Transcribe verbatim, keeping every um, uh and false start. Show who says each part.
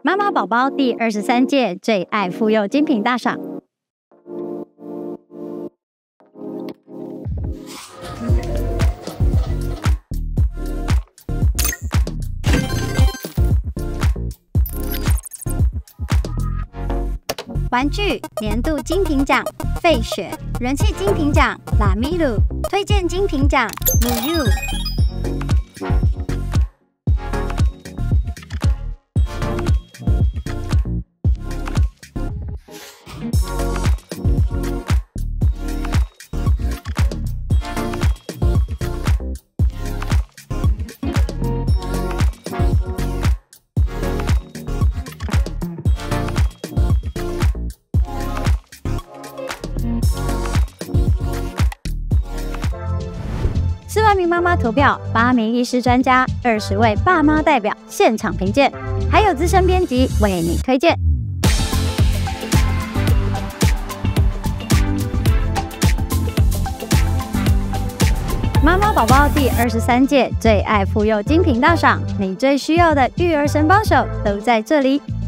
Speaker 1: 妈妈宝宝第二十三届最爱妇幼精品大赏。玩具年度精品奖费雪，人气精品奖拉米鲁，推荐精品奖 Muyu。四万名妈妈投票，八名医师专家，二十位爸妈代表现场评鉴，还有资深编辑为你推荐。妈妈宝宝第二十三届最爱妇幼精品大赏，你最需要的育儿神帮手都在这里。